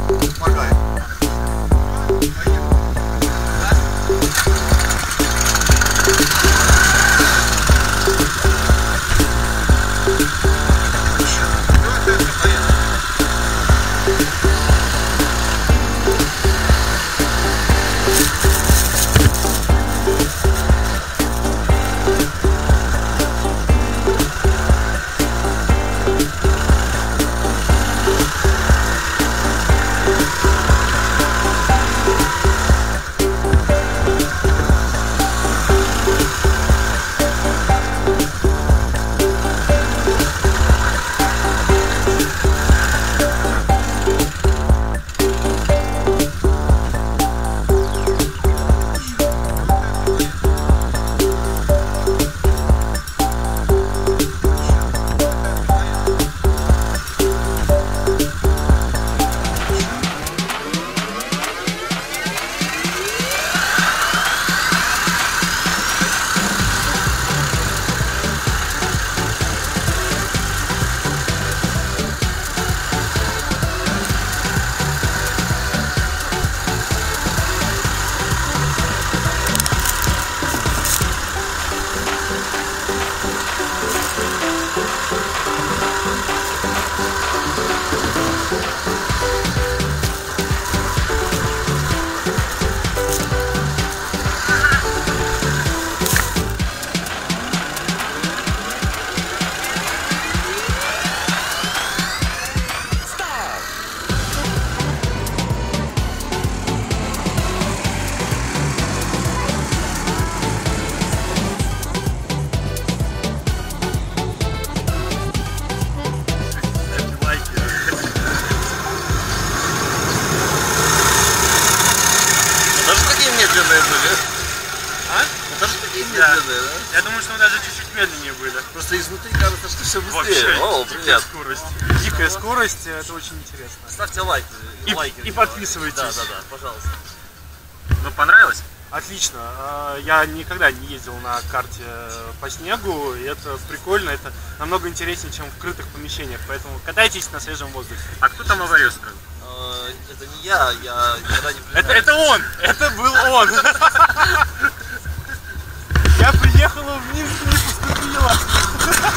Моргай. Медленные были. А? Это же такие медленные, да? Я думаю, что мы даже чуть-чуть медленнее были. Просто изнутри кажется, что все Вообще, быстрее. О, дикая привет. скорость. Дикая скорость, это очень интересно. Ставьте лайки. И подписывайтесь. Да, пожалуйста. Ну, понравилось? Отлично. Я никогда не ездил на карте по снегу, и это прикольно, это намного интереснее, чем в крытых помещениях, поэтому катайтесь на свежем воздухе. А кто там аварию устроил? Это не я никогда не признаюсь. Это он! Это был он! Я приехала в Минск, не поступила!